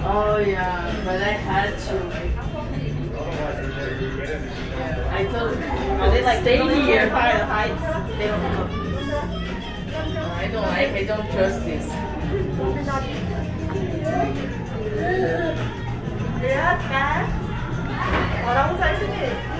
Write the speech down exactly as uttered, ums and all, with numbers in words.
Oh yeah, but I had to. I told them, Are they like stay really here. terrified of heights? They don't know. I don't like, I don't trust this. Lihat kan? Orang saya sini.